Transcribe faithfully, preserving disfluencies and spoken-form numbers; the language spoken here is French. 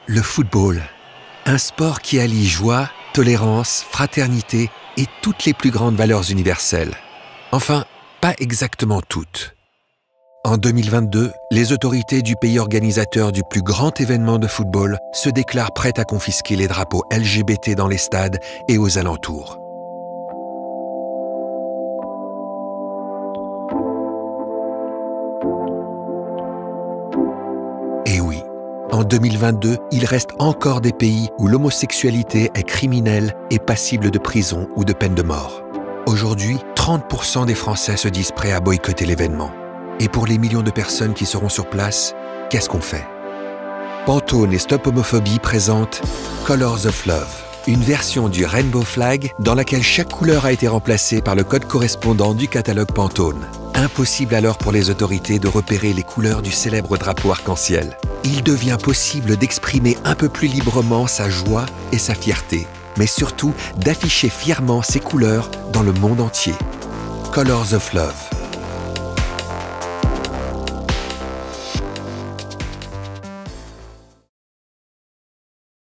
Le football, un sport qui allie joie, tolérance, fraternité et toutes les plus grandes valeurs universelles. Enfin, pas exactement toutes. En deux mille vingt-deux, les autorités du pays organisateur du plus grand événement de football se déclarent prêtes à confisquer les drapeaux L G B T dans les stades et aux alentours. Et oui, en deux mille vingt-deux, il reste encore des pays où l'homosexualité est criminelle et passible de prison ou de peine de mort. Aujourd'hui, trente pour cent des Français se disent prêts à boycotter l'événement. Et pour les millions de personnes qui seront sur place, qu'est-ce qu'on fait? Pantone et Stop Homophobie présentent Colors of Love, une version du Rainbow Flag dans laquelle chaque couleur a été remplacée par le code correspondant du catalogue Pantone. Impossible alors pour les autorités de repérer les couleurs du célèbre drapeau arc-en-ciel. Il devient possible d'exprimer un peu plus librement sa joie et sa fierté, mais surtout d'afficher fièrement ses couleurs dans le monde entier. Colors of Love.